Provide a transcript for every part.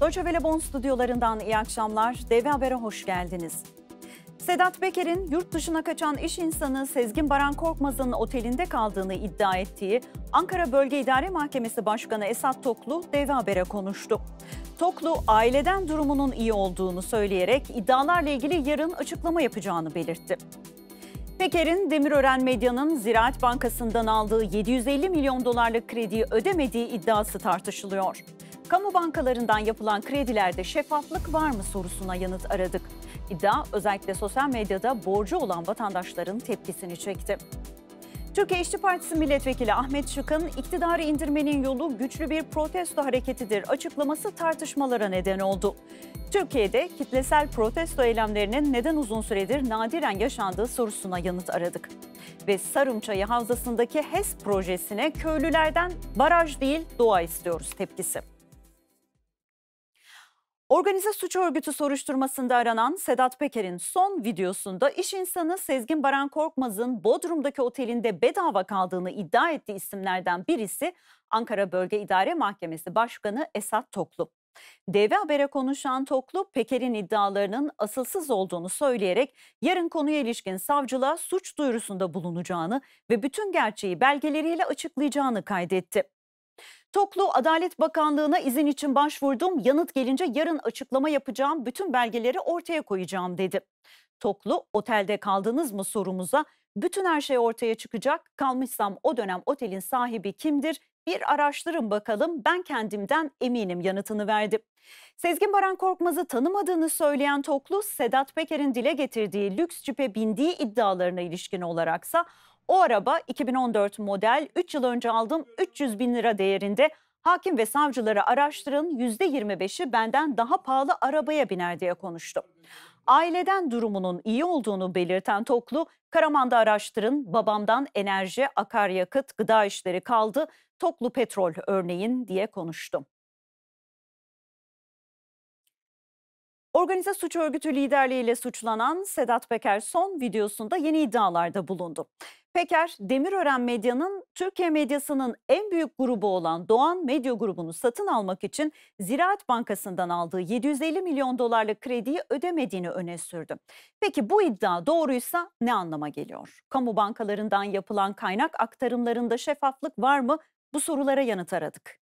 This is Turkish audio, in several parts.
Deutsche Welle Bonn stüdyolarından iyi akşamlar. DV Haber'e hoş geldiniz. Sedat Peker'in yurt dışına kaçan iş insanı Sezgin Baran Korkmaz'ın otelinde kaldığını iddia ettiği Ankara Bölge İdare Mahkemesi Başkanı Esat Toklu DV Haber'e konuştu. Toklu, aileden durumunun iyi olduğunu söyleyerek iddialarla ilgili yarın açıklama yapacağını belirtti. Peker'in Demirören Medya'nın Ziraat Bankası'ndan aldığı 750 milyon dolarlık krediyi ödemediği iddiası tartışılıyor. Kamu bankalarından yapılan kredilerde şeffaflık var mı sorusuna yanıt aradık. İddia özellikle sosyal medyada borcu olan vatandaşların tepkisini çekti. Türkiye İşçi Partisi Milletvekili Ahmet Şık'ın iktidarı indirmenin yolu güçlü bir protesto hareketidir açıklaması tartışmalara neden oldu. Türkiye'de kitlesel protesto eylemlerinin neden uzun süredir nadiren yaşandığı sorusuna yanıt aradık. Ve Sarımçayı Havzası'ndaki HES projesine köylülerden baraj değil doğa istiyoruz tepkisi. Organize suç örgütü soruşturmasında aranan Sedat Peker'in son videosunda iş insanı Sezgin Baran Korkmaz'ın Bodrum'daki otelinde bedava kaldığını iddia ettiği isimlerden birisi Ankara Bölge İdare Mahkemesi Başkanı Esat Toklu. DV Haber'e konuşan Toklu, Peker'in iddialarının asılsız olduğunu söyleyerek yarın konuya ilişkin savcılığa suç duyurusunda bulunacağını ve bütün gerçeği belgeleriyle açıklayacağını kaydetti. Toklu, Adalet Bakanlığı'na izin için başvurdum, yanıt gelince yarın açıklama yapacağım, bütün belgeleri ortaya koyacağım dedi. Toklu, otelde kaldınız mı sorumuza, bütün her şey ortaya çıkacak, kalmışsam o dönem otelin sahibi kimdir, bir araştırın bakalım, ben kendimden eminim yanıtını verdi. Sezgin Baran Korkmaz'ı tanımadığını söyleyen Toklu, Sedat Peker'in dile getirdiği lüks cipe bindiği iddialarına ilişkin olaraksa, o araba 2014 model, 3 yıl önce aldım, 300 bin lira değerinde, hakim ve savcıları araştırın, %25'i benden daha pahalı arabaya biner diye konuştu. Aileden durumunun iyi olduğunu belirten Toklu, Karaman'da araştırın, babamdan enerji, akaryakıt, gıda işleri kaldı, Toklu petrol örneğin diye konuştu. Organize suç örgütü liderliğiyle suçlanan Sedat Peker son videosunda yeni iddialarda bulundu. Peker, Demirören Medya'nın Türkiye medyasının en büyük grubu olan Doğan Medya Grubu'nu satın almak için Ziraat Bankası'ndan aldığı 750 milyon dolarlık krediyi ödemediğini öne sürdü. Peki bu iddia doğruysa ne anlama geliyor? Kamu bankalarından yapılan kaynak aktarımlarında şeffaflık var mı? Bu sorulara yanıt aradık.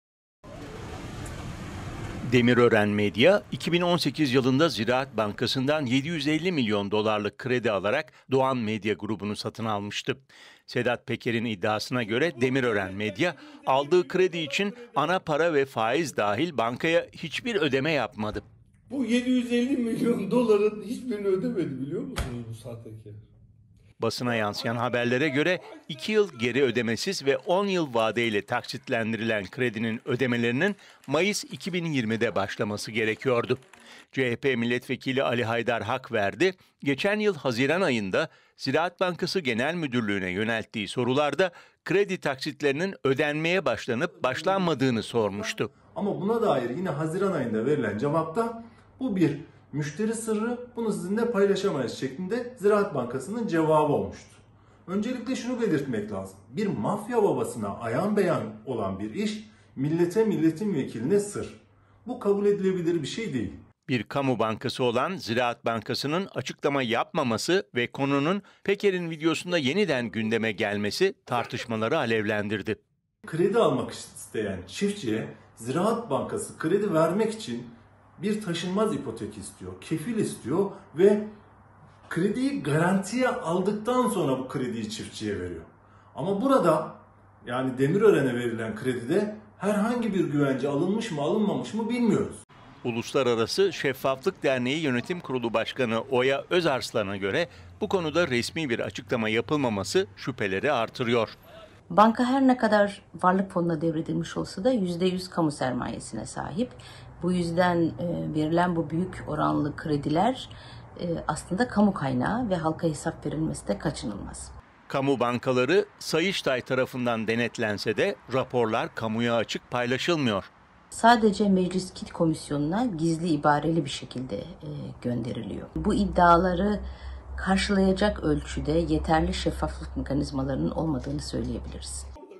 Demirören Medya, 2018 yılında Ziraat Bankası'ndan 750 milyon dolarlık kredi alarak Doğan Medya grubunu satın almıştı. Sedat Peker'in iddiasına göre Demirören Medya, aldığı kredi için ana para ve faiz dahil bankaya hiçbir ödeme yapmadı. Bu 750 milyon doların hiçbirini ödemedi, biliyor musunuz bu sahtekar? Basına yansıyan haberlere göre 2 yıl geri ödemesiz ve 10 yıl vadeyle taksitlendirilen kredinin ödemelerinin Mayıs 2020'de başlaması gerekiyordu. CHP milletvekili Ali Haydar Hakverdi, geçen yıl Haziran ayında Ziraat Bankası Genel Müdürlüğü'ne yönelttiği sorularda kredi taksitlerinin ödenmeye başlanıp başlanmadığını sormuştu. Ama buna dair yine Haziran ayında verilen cevapta bu bir müşteri sırrı, bunu sizinle paylaşamayız şeklinde Ziraat Bankası'nın cevabı olmuştu. Öncelikle şunu belirtmek lazım. Bir mafya babasına ayan beyan olan bir iş, millete milletin vekiline sır. Bu kabul edilebilir bir şey değil. Bir kamu bankası olan Ziraat Bankası'nın açıklama yapmaması ve konunun Peker'in videosunda yeniden gündeme gelmesi tartışmaları alevlendirdi. Kredi almak isteyen çiftçiye Ziraat Bankası kredi vermek için bir taşınmaz ipotek istiyor, kefil istiyor ve krediyi garantiye aldıktan sonra bu krediyi çiftçiye veriyor. Ama burada, yani Demirören'e verilen kredide herhangi bir güvence alınmış mı alınmamış mı bilmiyoruz. Uluslararası Şeffaflık Derneği Yönetim Kurulu Başkanı Oya Özarslan'a göre bu konuda resmi bir açıklama yapılmaması şüpheleri artırıyor. Banka her ne kadar varlık fonuna devredilmiş olsa da %100 kamu sermayesine sahip. Bu yüzden verilen bu büyük oranlı krediler aslında kamu kaynağı ve halka hesap verilmesi de kaçınılmaz. Kamu bankaları Sayıştay tarafından denetlense de raporlar kamuya açık paylaşılmıyor. Sadece Meclis Kit Komisyonu'na gizli ibareli bir şekilde gönderiliyor. Bu iddiaları karşılayacak ölçüde yeterli şeffaflık mekanizmalarının olmadığını söyleyebiliriz.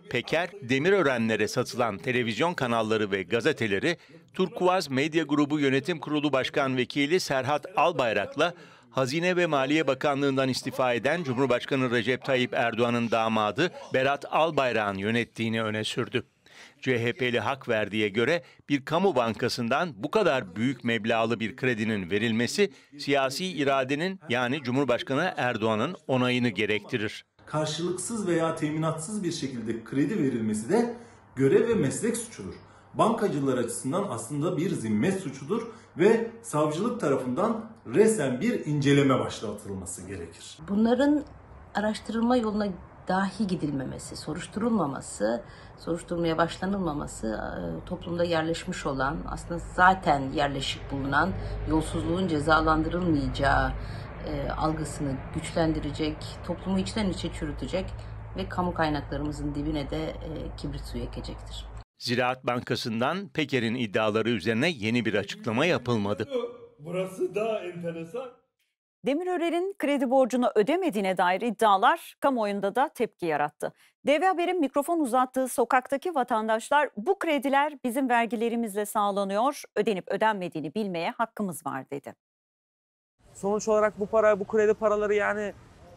Peker, Demirörenlere satılan televizyon kanalları ve gazeteleri Turkuaz Medya Grubu Yönetim Kurulu Başkan Vekili Serhat Albayrak'la Hazine ve Maliye Bakanlığı'ndan istifa eden Cumhurbaşkanı Recep Tayyip Erdoğan'ın damadı Berat Albayrak'ın yönettiğini öne sürdü. CHP'li Hakverdi'ye göre bir kamu bankasından bu kadar büyük meblağlı bir kredinin verilmesi siyasi iradenin, yani Cumhurbaşkanı Erdoğan'ın onayını gerektirir. Karşılıksız veya teminatsız bir şekilde kredi verilmesi de görev ve meslek suçudur. Bankacılar açısından aslında bir zimmet suçudur ve savcılık tarafından resen bir inceleme başlatılması gerekir. Bunların araştırılma yoluna dahi gidilmemesi, soruşturulmaması, soruşturmaya başlanılmaması toplumda yerleşmiş olan, aslında zaten yerleşik bulunan yolsuzluğun cezalandırılmayacağı algısını güçlendirecek, toplumu içten içe çürütecek ve kamu kaynaklarımızın dibine de kibrit suyu ekecektir. Ziraat Bankası'ndan Peker'in iddiaları üzerine yeni bir açıklama yapılmadı. Burası daha enteresan. Demirören'in kredi borcunu ödemediğine dair iddialar kamuoyunda da tepki yarattı. DV Haber'in mikrofon uzattığı sokaktaki vatandaşlar, bu krediler bizim vergilerimizle sağlanıyor, ödenip ödenmediğini bilmeye hakkımız var dedi. Sonuç olarak bu kredi paraları yani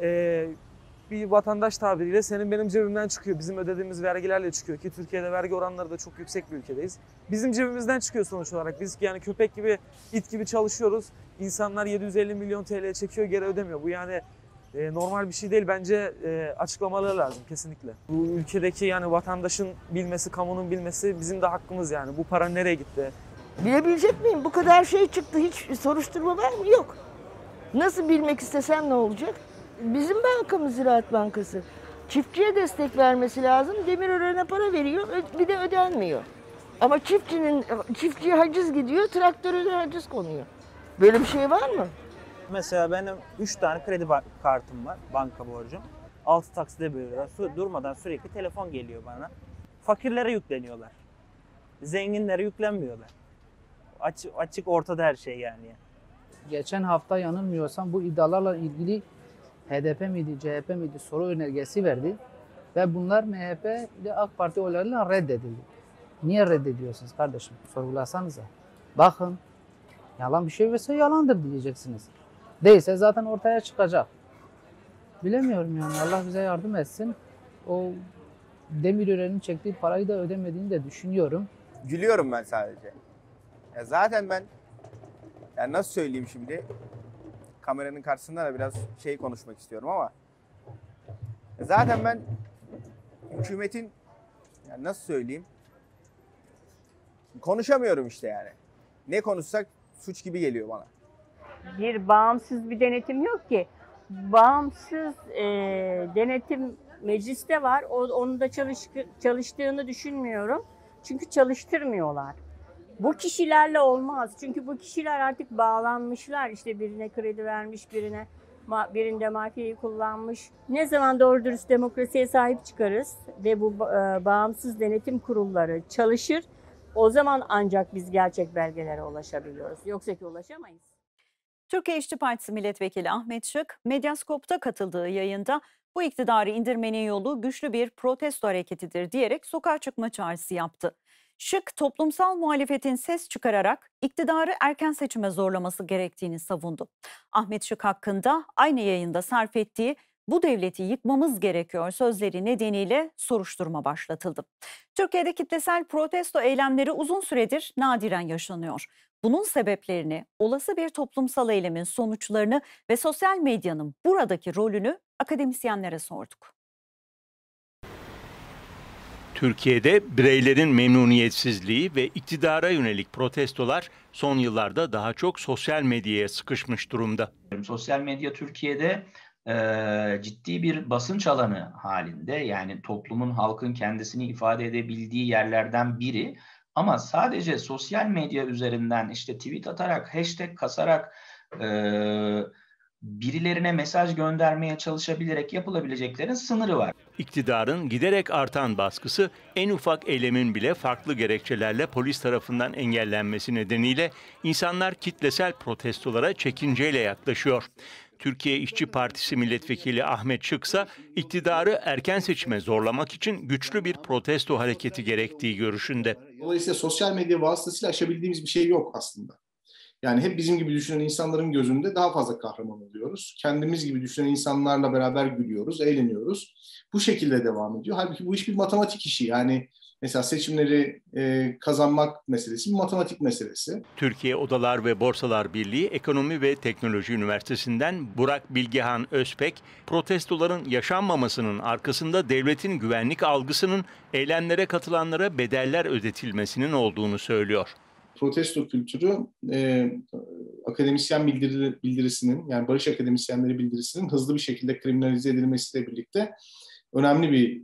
bir vatandaş tabiriyle senin benim cebimden çıkıyor. Bizim ödediğimiz vergilerle çıkıyor ki Türkiye'de vergi oranları da çok yüksek bir ülkedeyiz. Bizim cebimizden çıkıyor sonuç olarak. Biz yani köpek gibi, it gibi çalışıyoruz. İnsanlar 750 milyon TL çekiyor, geri ödemiyor. Bu yani normal bir şey değil. Bence açıklamaları lazım kesinlikle. Bu ülkedeki yani vatandaşın bilmesi, kamunun bilmesi bizim de hakkımız yani. Bu para nereye gitti? Bilebilecek miyim? Bu kadar şey çıktı. Hiç soruşturma var mı? Yok. Nasıl bilmek istesem ne olacak? Bizim bankamız Ziraat Bankası. Çiftçiye destek vermesi lazım. Demirören'e para veriyor, bir de ödenmiyor. Ama çiftçiye haciz gidiyor, traktöre de haciz konuyor. Böyle bir şey var mı? Mesela benim 3 tane kredi kartım var, banka borcum. 6 taksite bölüyorlar. Durmadan sürekli telefon geliyor bana. Fakirlere yükleniyorlar. Zenginlere yüklenmiyorlar. Açık ortada her şey yani. Geçen hafta yanılmıyorsam bu iddialarla ilgili HDP miydi, CHP miydi soru önergesi verdi. Ve bunlar MHP ile AK Parti oylarıyla reddedildi. Niye reddediyorsunuz kardeşim? Sorgulasanıza. Bakın, yalan bir şey varsa yalandır diyeceksiniz. Değilse zaten ortaya çıkacak. Bilemiyorum yani, Allah bize yardım etsin. O Demirören'in çektiği parayı da ödemediğini de düşünüyorum. Gülüyorum ben sadece. Ya zaten ben, yani nasıl söyleyeyim şimdi, kameranın karşısında da biraz şey konuşmak istiyorum ama zaten ben hükümetin, yani nasıl söyleyeyim, konuşamıyorum işte yani. Ne konuşsak suç gibi geliyor bana. Bir bağımsız bir denetim yok ki. Bağımsız denetim mecliste var. Onun da çalıştığını düşünmüyorum. Çünkü çalıştırmıyorlar. Bu kişilerle olmaz. Çünkü bu kişiler artık bağlanmışlar. İşte birine kredi vermiş, birinde markayı kullanmış. Ne zaman doğru dürüst demokrasiye sahip çıkarız ve bu bağımsız denetim kurulları çalışır, o zaman ancak biz gerçek belgelere ulaşabiliyoruz. Yoksa ki ulaşamayız. Türkiye İşçi Partisi Milletvekili Ahmet Şık, Medyaskop'ta katıldığı yayında bu iktidarı indirmenin yolu güçlü bir protesto hareketidir diyerek sokağa çıkma çağrısı yaptı. Şık, toplumsal muhalefetin ses çıkararak iktidarı erken seçime zorlaması gerektiğini savundu. Ahmet Şık hakkında aynı yayında sarf ettiği "bu devleti yıkmamız gerekiyor" sözleri nedeniyle soruşturma başlatıldı. Türkiye'de kitlesel protesto eylemleri uzun süredir nadiren yaşanıyor. Bunun sebeplerini, olası bir toplumsal eylemin sonuçlarını ve sosyal medyanın buradaki rolünü akademisyenlere sorduk. Türkiye'de bireylerin memnuniyetsizliği ve iktidara yönelik protestolar son yıllarda daha çok sosyal medyaya sıkışmış durumda. Sosyal medya Türkiye'de ciddi bir basınç alanı halinde, yani toplumun, halkın kendisini ifade edebildiği yerlerden biri. Ama sadece sosyal medya üzerinden işte tweet atarak, hashtag kasarak birilerine mesaj göndermeye çalışabilerek yapılabileceklerin sınırı var. İktidarın giderek artan baskısı, en ufak eylemin bile farklı gerekçelerle polis tarafından engellenmesi nedeniyle insanlar kitlesel protestolara çekinceyle yaklaşıyor. Türkiye İşçi Partisi Milletvekili Ahmet Şıksa, iktidarı erken seçime zorlamak için güçlü bir protesto hareketi gerektiği görüşünde. Dolayısıyla sosyal medya vasıtasıyla aşabildiğimiz bir şey yok aslında. Yani hep bizim gibi düşünen insanların gözünde daha fazla kahraman oluyoruz. Kendimiz gibi düşünen insanlarla beraber gülüyoruz, eğleniyoruz. Bu şekilde devam ediyor. Halbuki bu iş bir matematik işi. Yani mesela seçimleri kazanmak meselesi bir matematik meselesi. Türkiye Odalar ve Borsalar Birliği Ekonomi ve Teknoloji Üniversitesi'nden Burak Bilgehan Özpek, protestoların yaşanmamasının arkasında devletin güvenlik algısının eylemlere katılanlara bedeller ödetilmesinin olduğunu söylüyor. Protesto kültürü akademisyen bildirisinin, yani barış akademisyenleri bildirisinin hızlı bir şekilde kriminalize edilmesiyle birlikte önemli bir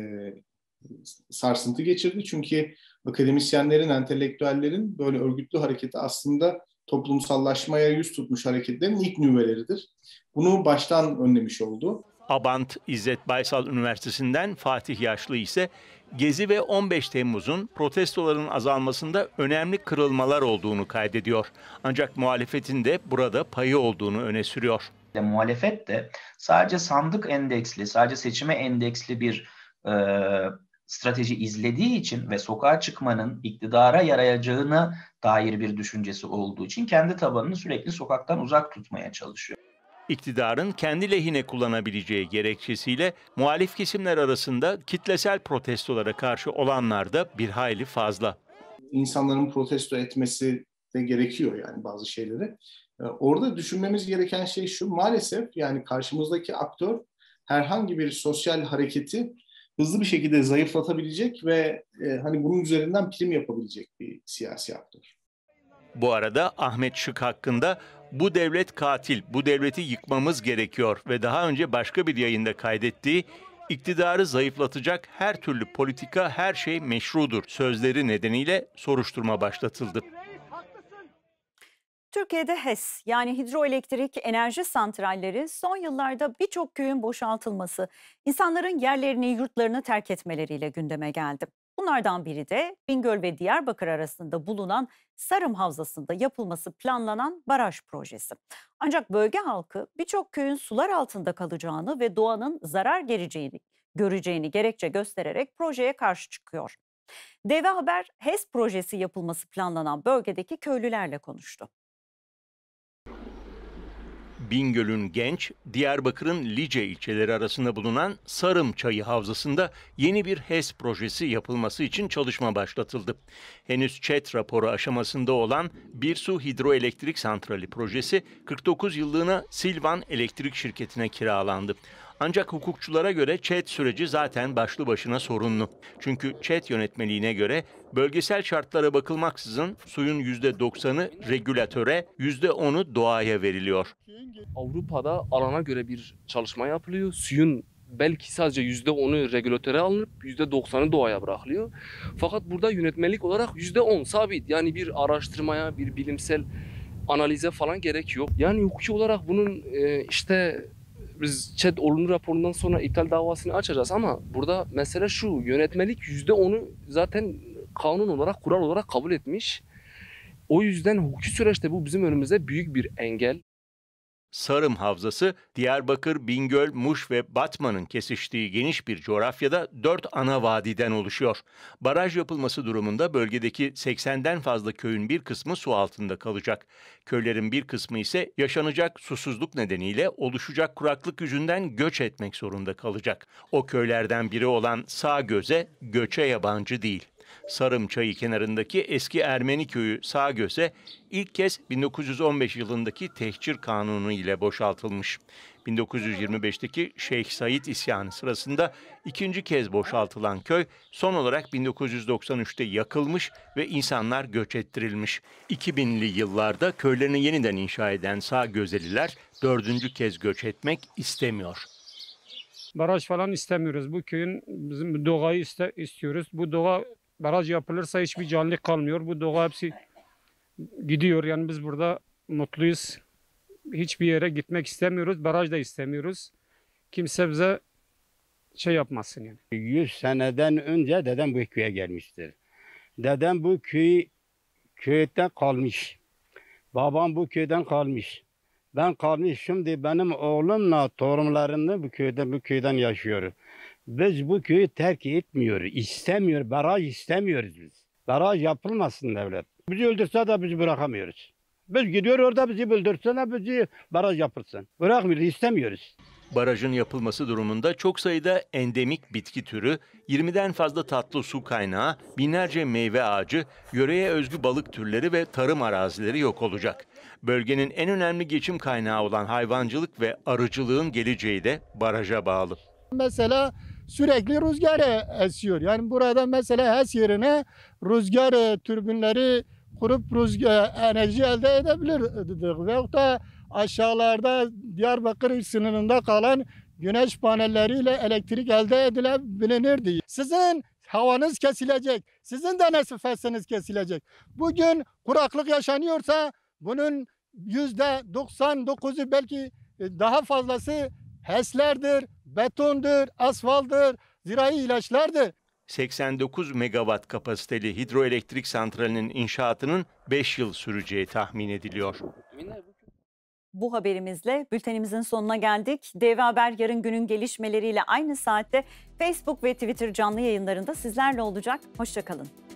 sarsıntı geçirdi. Çünkü akademisyenlerin, entelektüellerin böyle örgütlü hareketi aslında toplumsallaşmaya yüz tutmuş hareketlerin ilk nüveleridir. Bunu baştan önlemiş oldu. Abant İzzet Baysal Üniversitesi'nden Fatih Yaşlı ise Gezi ve 15 Temmuz'un protestoların azalmasında önemli kırılmalar olduğunu kaydediyor. Ancak muhalefetin de burada payı olduğunu öne sürüyor. Muhalefet de sadece sandık endeksli, sadece seçime endeksli bir strateji izlediği için ve sokağa çıkmanın iktidara yarayacağına dair bir düşüncesi olduğu için kendi tabanını sürekli sokaktan uzak tutmaya çalışıyor. İktidarın kendi lehine kullanabileceği gerekçesiyle muhalif kesimler arasında kitlesel protestolara karşı olanlar da bir hayli fazla. İnsanların protesto etmesi de gerekiyor yani bazı şeyleri. Orada düşünmemiz gereken şey şu, maalesef yani karşımızdaki aktör herhangi bir sosyal hareketi hızlı bir şekilde zayıflatabilecek ve hani bunun üzerinden prim yapabilecek bir siyasi aktör. Bu arada Ahmet Şık hakkında "Bu devlet katil, bu devleti yıkmamız gerekiyor" ve daha önce başka bir yayında kaydettiği "iktidarı zayıflatacak her türlü politika, her şey meşrudur" sözleri nedeniyle soruşturma başlatıldı. Türkiye'de HES yani hidroelektrik enerji santralleri son yıllarda birçok köyün boşaltılması, insanların yerlerini, yurtlarını terk etmeleriyle gündeme geldi. Bunlardan biri de Bingöl ve Diyarbakır arasında bulunan Sarım Havzası'nda yapılması planlanan baraj projesi. Ancak bölge halkı birçok köyün sular altında kalacağını ve doğanın zarar göreceğini gerekçe göstererek projeye karşı çıkıyor. DV Haber, HES projesi yapılması planlanan bölgedeki köylülerle konuştu. Bingöl'ün Genç, Diyarbakır'ın Lice ilçeleri arasında bulunan Sarım Çayı Havzası'nda yeni bir HES projesi yapılması için çalışma başlatıldı. Henüz ÇED raporu aşamasında olan Birsu Hidroelektrik Santrali projesi 49 yıllığına Silvan Elektrik Şirketi'ne kiralandı. Ancak hukukçulara göre ÇED süreci zaten başlı başına sorunlu. Çünkü ÇED yönetmeliğine göre bölgesel şartlara bakılmaksızın suyun %90'ı regülatöre, %10'u doğaya veriliyor. Avrupa'da alana göre bir çalışma yapılıyor. Suyun belki sadece %10'u regülatöre alınıp %90'ı doğaya bırakılıyor. Fakat burada yönetmelik olarak %10 sabit. Yani bir araştırmaya, bir bilimsel analize falan gerek yok. Yani hukuki olarak bunun biz ÇED olumlu raporundan sonra iptal davasını açacağız ama burada mesele şu, yönetmelik %10'u zaten kanun olarak, kural olarak kabul etmiş. O yüzden hukuki süreçte bu bizim önümüze büyük bir engel. Sarım Havzası, Diyarbakır, Bingöl, Muş ve Batman'ın kesiştiği geniş bir coğrafyada 4 ana vadiden oluşuyor. Baraj yapılması durumunda bölgedeki 80'den fazla köyün bir kısmı su altında kalacak. Köylerin bir kısmı ise yaşanacak susuzluk nedeniyle oluşacak kuraklık yüzünden göç etmek zorunda kalacak. O köylerden biri olan Sağgöz'e göçe yabancı değil. Sarım Çayı kenarındaki eski Ermeni köyü Sağgöz'e ilk kez 1915 yılındaki Tehcir Kanunu ile boşaltılmış. 1925'teki Şeyh Said isyanı sırasında ikinci kez boşaltılan köy son olarak 1993'te yakılmış ve insanlar göç ettirilmiş. 2000'li yıllarda köylerini yeniden inşa eden Sağgözeliler dördüncü kez göç etmek istemiyor. Baraj falan istemiyoruz. Bu köyün bizim doğayı istiyoruz. Bu doğa baraj yapılırsa hiçbir canlı kalmıyor. Bu doğa hepsi gidiyor. Yani biz burada mutluyuz. Hiçbir yere gitmek istemiyoruz. Baraj da istemiyoruz. Kimse bize şey yapmasın yani. 100 seneden önce dedem bu köye gelmiştir. Dedem bu köyden kalmış. Babam bu köyden kalmış. Ben kalmış şimdi benim oğlumla torunlarını bu köyden yaşıyor. Biz bu köyü terk etmiyoruz, istemiyor, baraj istemiyoruz biz. Baraj yapılmasın devlet. Bizi öldürse de bizi bırakamıyoruz. Biz gidiyor orada bizi öldürse bizi baraj yapılsın. Bırakmıyoruz, istemiyoruz. Barajın yapılması durumunda çok sayıda endemik bitki türü, 20'den fazla tatlı su kaynağı, binlerce meyve ağacı, yöreye özgü balık türleri ve tarım arazileri yok olacak. Bölgenin en önemli geçim kaynağı olan hayvancılık ve arıcılığın geleceği de baraja bağlı. Mesela sürekli rüzgar esiyor. Yani burada mesela HES yerine rüzgar türbinleri kurup enerji elde edebilirdik. Veyahut da aşağılarda Diyarbakır sınırında kalan güneş panelleriyle elektrik elde edilebilirdi. Sizin havanız kesilecek, sizin de nefesiniz kesilecek. Bugün kuraklık yaşanıyorsa bunun %99'u belki daha fazlası HES'lerdir, betondur, asfaltdır, zirai ilaçlardır. 89 megawatt kapasiteli hidroelektrik santralinin inşaatının 5 yıl süreceği tahmin ediliyor. Bu haberimizle bültenimizin sonuna geldik. DV Haber yarın günün gelişmeleriyle aynı saatte Facebook ve Twitter canlı yayınlarında sizlerle olacak. Hoşça kalın.